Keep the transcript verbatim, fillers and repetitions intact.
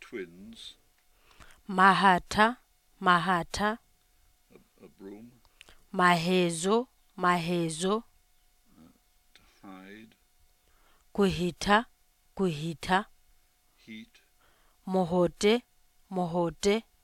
twins, Mahata, Mahata, a, a broom, Mahezo, Mahezo, to hide, Kuhita, Kuhita, heat, Mohote, Mohote,